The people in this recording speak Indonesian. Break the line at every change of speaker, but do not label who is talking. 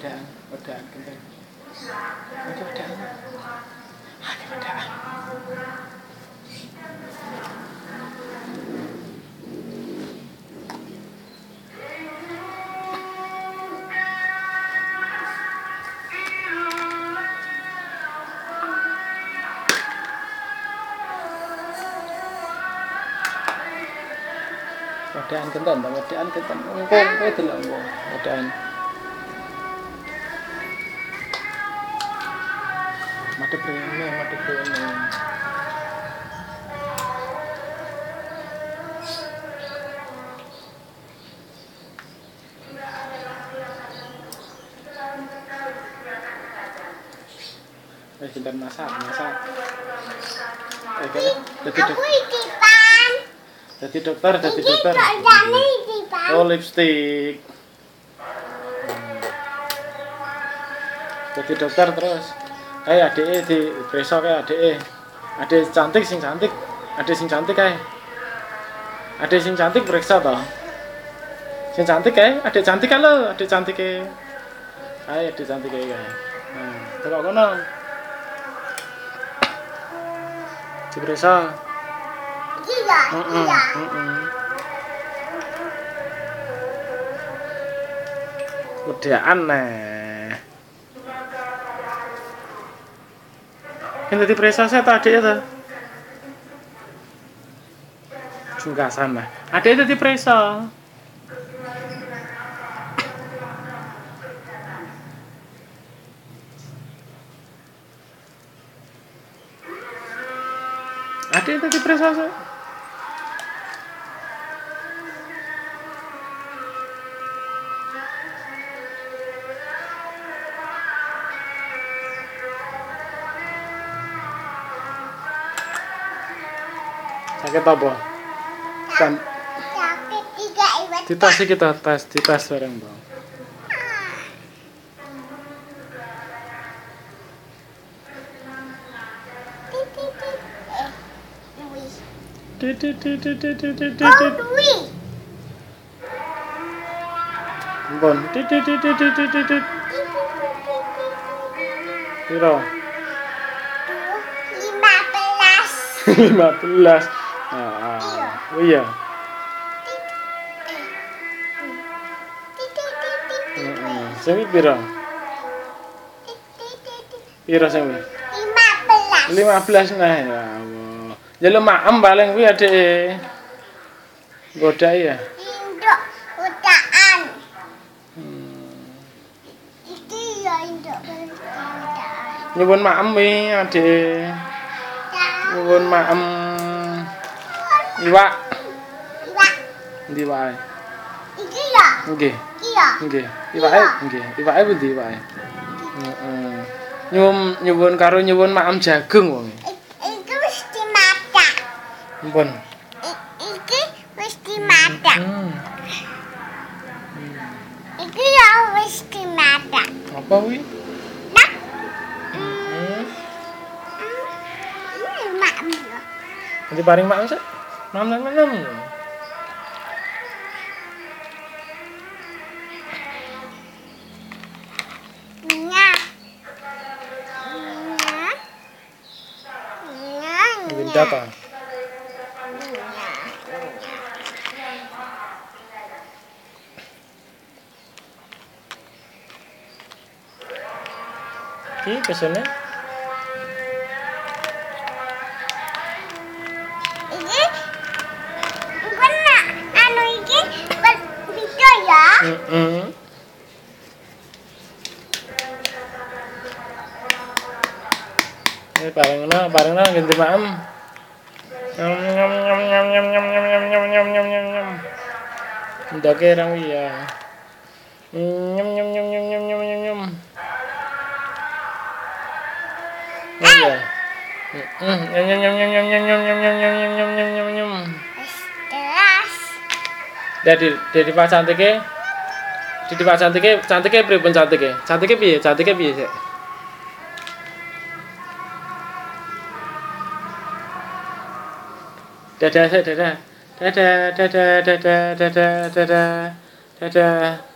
Wedaan, wedaan kenteng. Ada wedaan. Ada wedaan. Wedaan kenten, wedaan kenten. Kowe delok engko wedaan. Madhep rene, madhep rene. Bentar masak.
Aku itipan.
Jadi dokter. Oh, lipstick. Jadi dokter terus. Adike di preso kae adike. Adik cantik sing cantik. Adik sing cantik kae. Adik sing cantik periksa toh. Sing cantik kae, adik cantik kan lho, adik cantik kae. Adik cantik kae. Nah, delok kono. Diperiksa.
Iya.
Wedaan neh. Yang tadi periksa saya tadi itu. Sungkasan lah. Ada itu di periksa. Ada itu di periksa saya. Sakit apa?
Sakit tiga iwet.
Dites bareng, Bang. Bon. Piro? 15. Oh iya. Sing piro? Piro sing 15 nah ya Allah. Jaluk maem paling kuwi adike. Godai ya.
Induk udaan. Iki ya induk udaan.
Nyuwun maem wi adike. Nyuwun maem. Iwak. Ndi wae?
Iki ya.
Nggih.
Iya.
Nggih. Iwake pundi iwake? Heeh. Nyuwun karo nyuwun maem jagung wong.
Iki mesti masak.
Ampun.
Iki mesti masak. Iki ya mesti masak.
Apa kuwi?
Nak. Mak.
Nanti paring maem sik. Nom. Data. Iki pesene.
Iki bukan anu iki video ya.
Ini parengna ganti maem. Nyam. Ndake rang iya. Nyam. Iya. Nyam. Dari Pak Cantike. Di Pak Cantike pripun Cantike? Cantike piye sik? Dadah.